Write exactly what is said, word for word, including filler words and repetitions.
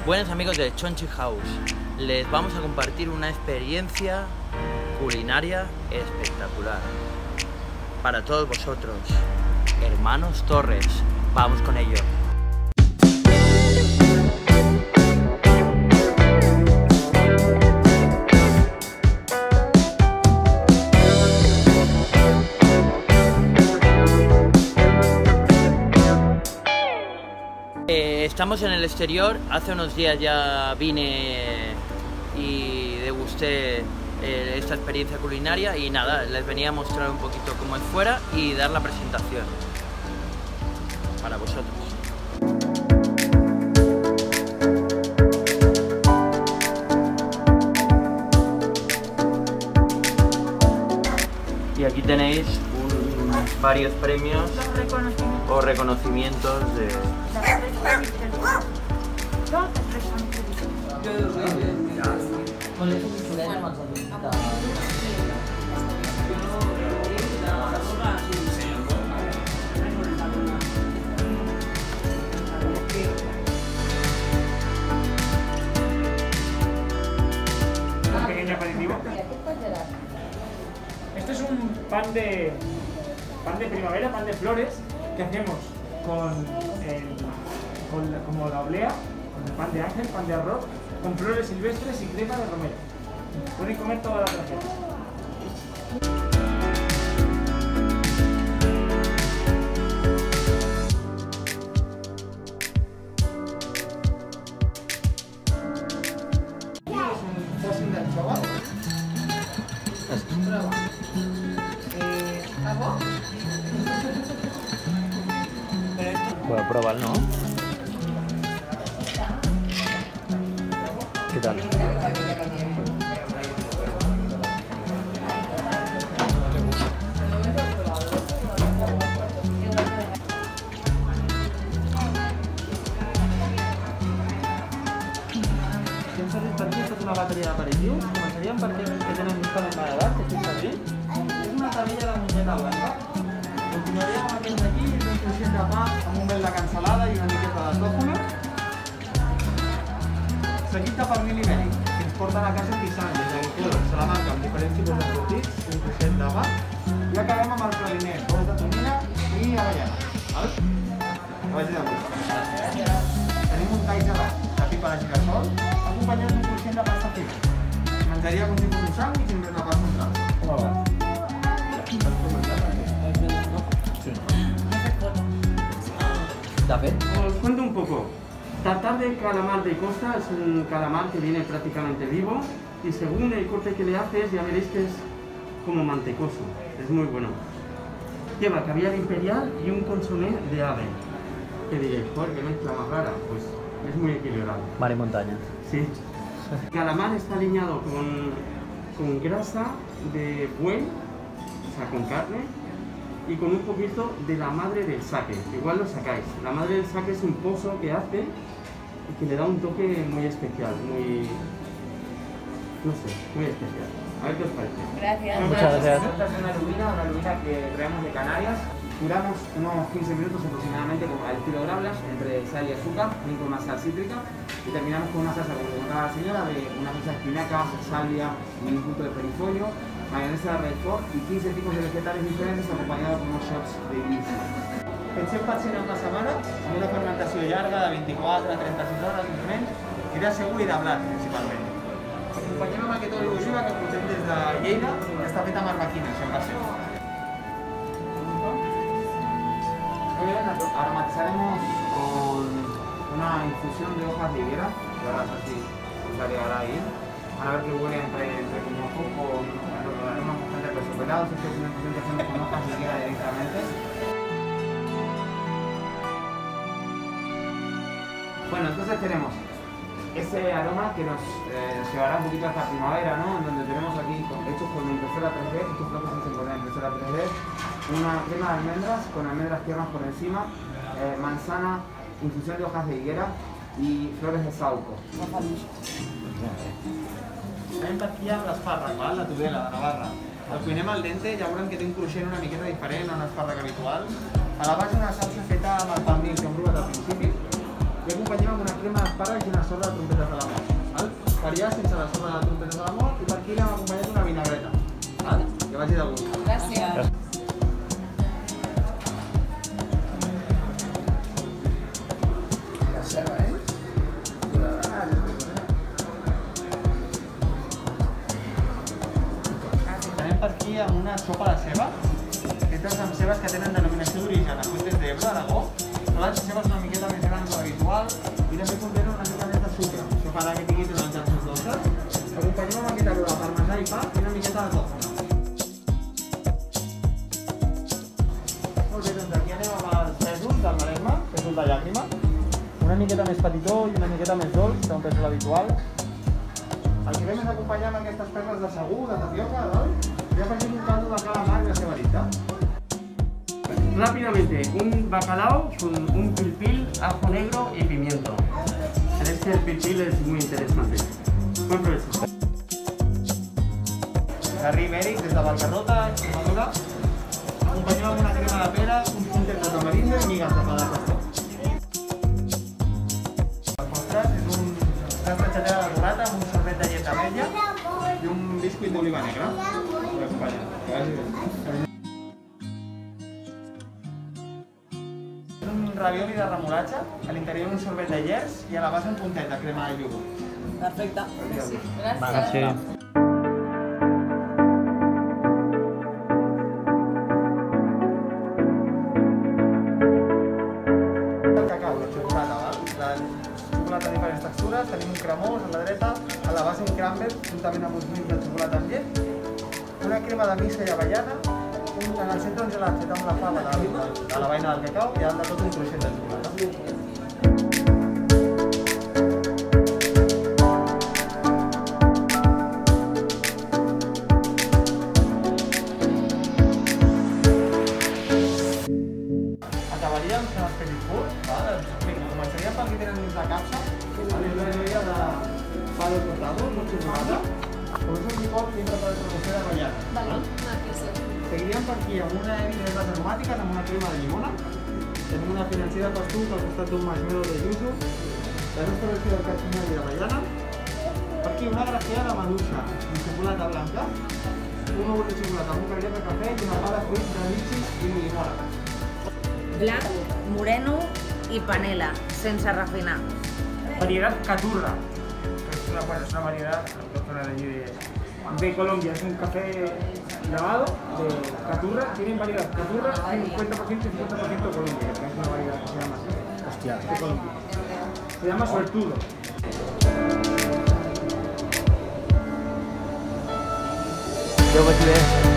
Buenos amigos de Chonchi House, les vamos a compartir una experiencia culinaria espectacular para todos vosotros, hermanos Torres. Vamos con ello. Estamos en el exterior, hace unos días ya vine y degusté eh, esta experiencia culinaria y nada, les venía a mostrar un poquito cómo es fuera y dar la presentación para vosotros. Y aquí tenéis un, varios premios reconocimientos. o reconocimientos de... Un pequeño aperitivo. Esto es un pan de pan de primavera, pan de flores que hacemos con, el, con la, como la oblea, con el pan de ángel, pan de arroz, con flores silvestres y crema de romero. Pueden comer toda la receta. Es un fósil del chaval. Voy a probar, ¿no? ¿Qué tal? Esto es una batería de aperitivos, començaríem per què que tenen un calent d'edat, que estic servint. És una tabella de mongeta blanca. Continuaríem amb aquest d'aquí, és un cruixent de pa amb un vel de cansalada i una miqueta de tòfona. Seguit de pernil ibèric, que ens porten a casa pisant des d'Aguijola, Salamanca, amb diferents tipus de rotits, un cruixent de pa. I acabem amb el praliné, bous de tonyina i avellana. Que vagi de gust. Tenim un tall gelat de pipa de girassol, acompanyat d'un cruixent de pasta fina. Menjaria com si fos un sàndwich en vez de pasta central. Com va? Os cuento un poco. Tartar de calamar de costa es un calamar que viene prácticamente vivo y según el corte que le haces ya veréis que es como mantecoso. Es muy bueno. Lleva caviar imperial y un consomé de ave. ¿Qué diréis? ¿Por qué mezcla más rara? Pues es muy equilibrado. Mar y montaña. Sí. El calamar está aliñado con, con grasa de buey, o sea, con carne, y con un poquito de la madre del sake. Igual lo sacáis. La madre del sake es un pozo que hace y que le da un toque muy especial, muy... no sé, muy especial. A ver qué os parece. Gracias. Muchas gracias. Esta es una lubina, una lubina que traemos de Canarias. Curamos unos quince minutos aproximadamente al estilo Grablas, entre sal y azúcar, y con una sal cítrica. Y terminamos con una salsa, como comentaba la señora, de una salsa de espinaca, salvia, un punto de perifolio, mayonesa de Redford y quince tipos de vegetales diferentes acompañados con unos shots de inicio. Pensem fàcil amb la setmana, amb una fermentació llarga de vint-i-quatre a trenta-sis hores, més o menys, i de segur i de blat, principalment. Acompanyem amb aquest oli d'oliva que portem des de Lleida, que està fet amb arbequina, cent per cent. Muy bien, aromatizaremos con una infusión de hojas de higuera, que ahora no sé si os llegará ahí. Van a ver que huele entre, entre como poco, lo haremos bastante presopelados. Esto es una infusión que hacemos con hojas de higuera directamente. Bueno, entonces tenemos ese aroma que nos eh, llevará un poquito hasta primavera, ¿no? En donde tenemos aquí, hechos con impresora tres D, estos bloques se hacen con la impresora tres D, una crema de almendras con almendras tiernas por encima, eh, manzana, infusión de hojas de higuera y flores de sauco. Anem per aquí amb l'espàrrec, la tudela de Navarra. El cuinem al dente, ja veurem que té un cruixent una miqueta diferent a un espàrrec habitual. A la base una salsa feta amb el pernil que hem provat al principi i acompanyem amb una crema d'espàrrecs i una sorra de trompetes de l'amor. Val? Faria sense la sorra de trompetes de l'amor i per aquí l'hem acompanyat una vinagreta. Val? Que vagi de gust. Gràcies. La ceba, eh? Anem per aquí amb una sopa de ceba. Aquestes amb cebes que tenen denominació d'origen a Fuentes d'Ebre, Aragó. Les cebes una miqueta més grans de l'habitual i també contenen una mica més de sucre. Això farà que tingui uns enganxos dolces. Acompanyem amb aquesta roda de parmesà i pa i una miqueta de tòfona. Molt bé, doncs aquí anem amb els pèsols del Maresme, pèsol de llàgrima. Una miqueta més petitó i una miqueta més dolç que un pèsol habitual. El que fem és acompanyar amb aquestes perles de sagú, de tapioca, dalt, i afegim un caldo de calamar i de cebarita. Rápidamente, un bacalao con un pilpil, ajo negro y pimiento. Es que el pilpil es muy interesante. Buen provecho. Garri ibèric des de Valgarrota, Extremadura. Acompanyem amb una crema de pera, un puntet de tamarindo i migues de pa de pastor. El postre és un tas de xatera de burrata amb un sorbet de llet d'abella i un biscuit d'oliva negra. Per acompanyar. Que vagi bé. Un ravioli de remolatge, a l'interior un sorbet de llers i a la base un puntet de crema de iogurt. Perfecte. Gràcies. Gràcies. El cacau, la xocolata, val? La xocolata de diferents textures, tenim un cremós a la dreta, a la base un crumble, juntament amb uns nits de xocolata amb llet, una crema de missa i avellana, un, en el centre un gelat fet amb la fava de, de, de la vaina del cacau i dalt de tot un trosset de xocolata. Acabaríem fent els petits furs, val? Començaríem pel que tenen dins la capsa, val? És una joia de pa de cortado, amb xocolata, com és un picot dintre de la promoció d'avellana. Val? Seguiríem per aquí amb una herbes aromàtiques, amb una crema de llimona. Tenim una financera de pastuc al costat d'un marshmallow de yuzu, la nostra versió del cachinari d'avellana. Per aquí una grafia de maduixa amb xocolata blanca, un ou de xocolata amb un carret de cafè i una pa de fruits de litxis i mora. Blanc, moreno i panela, sense refinar. Variedad Caturra. Es una, bueno, es una variedad autóctona de allí de, de Colombia. Es un café lavado de Caturra. Tienen variedad Caturra, cincuenta por ciento y cincuenta por ciento Colombia. Que es una variedad que se llama así. Hostia. De Colombia. Se llama Suertudo. Yo, pues,